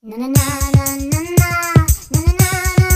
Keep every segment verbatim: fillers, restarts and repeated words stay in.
Na na na na na na na na na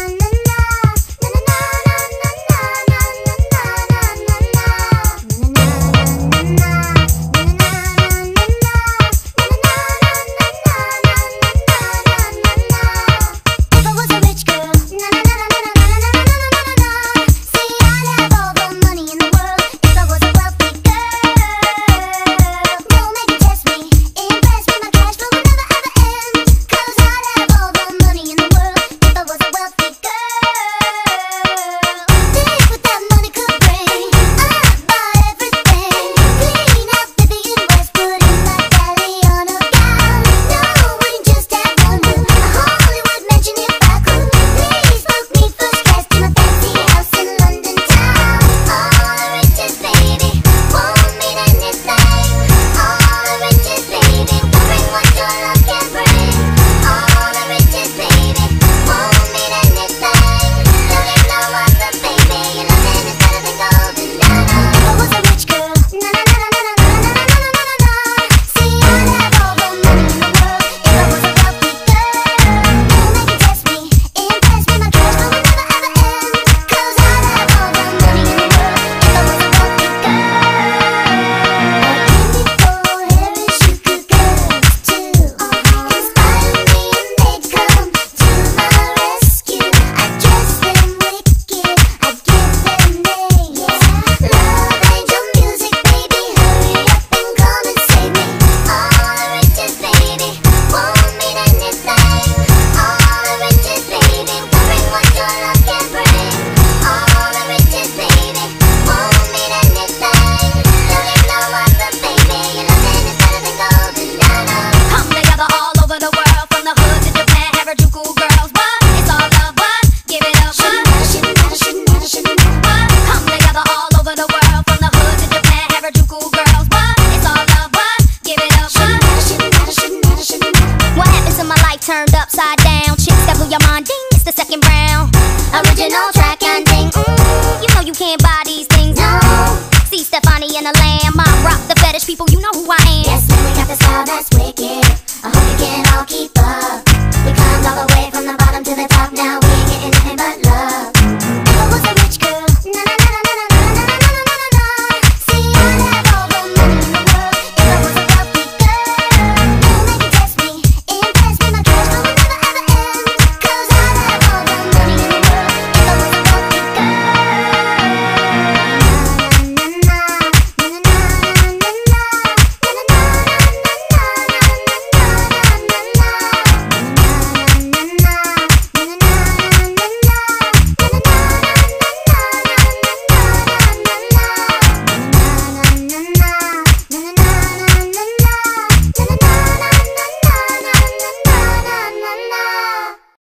turned upside down. Chicks that blew your mind, ding, it's the second round. Original track and ding, mm, you know you can't buy these things, no. See Steffani and the lamb, I rock the fetish people, you know